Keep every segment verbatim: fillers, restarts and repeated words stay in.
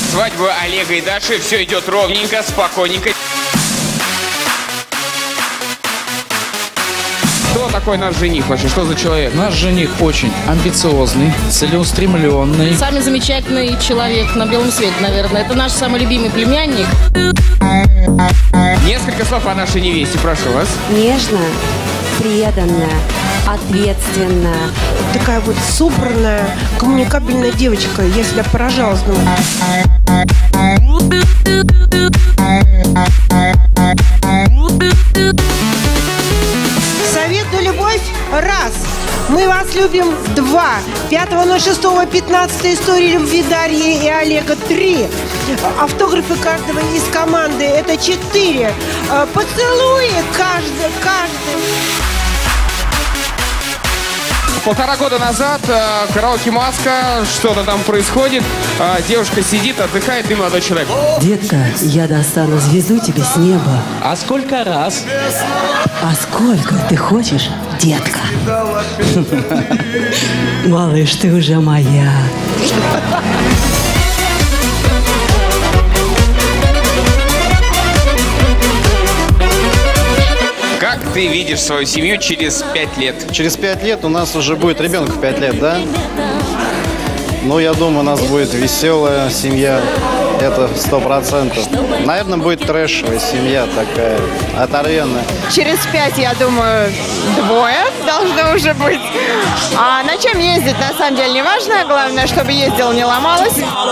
Свадьба Олега и Даши. Все идет ровненько, спокойненько. Кто такой наш жених вообще? Что за человек? Наш жених очень амбициозный, целеустремленный. Самый замечательный человек на белом свете, наверное. Это наш самый любимый племянник. Несколько слов о нашей невесте, прошу вас. Нежная, преданная, ответственная. Такая вот собранная, коммуникабельная девочка. Я себя поражалась. Совет да любовь – раз. Мы вас любим – два. пятого ноль шестого пятнадцатая история любви Дарьи и Олега – три. Автографы каждого из команды – это четыре. Поцелуи каждый, каждый. Полтора года назад э, караоке «Маска», что-то там происходит, э, девушка сидит, отдыхает, и молодой человек. Детка, я достану звезду тебе с неба. А сколько раз? А сколько ты хочешь, детка? Малыш, ты уже моя. Как ты видишь свою семью через пять лет? Через пять лет у нас уже будет ребенок в пять лет, да? Ну, я думаю, у нас будет веселая семья. Это сто процентов. Наверное, будет трэшевая семья такая, оторвенная. Через пять, я думаю, двое должно уже быть. А на чем ездить, на самом деле, не важно. Главное, чтобы ездил, не ломалось.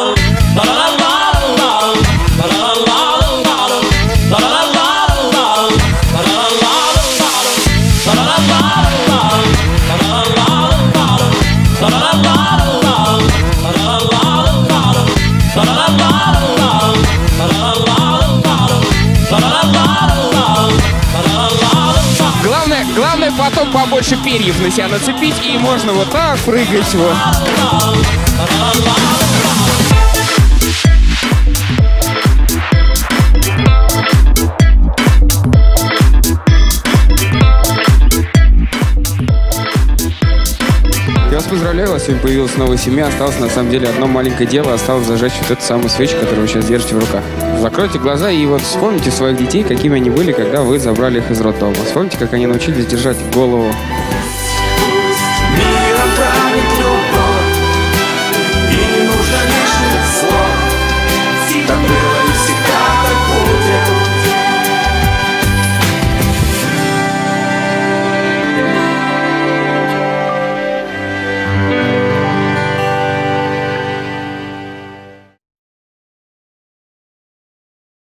Главное, главное потом побольше перьев на себя нацепить, и можно вот так прыгать вот. Я вас поздравляю, у вас сегодня появилась новая семья. Осталось на самом деле одно маленькое дело. Осталось зажечь вот эту самую свечу, которую вы сейчас держите в руках. Закройте глаза и вот вспомните своих детей, какими они были, когда вы забрали их из роддома. Вспомните, как они научились держать голову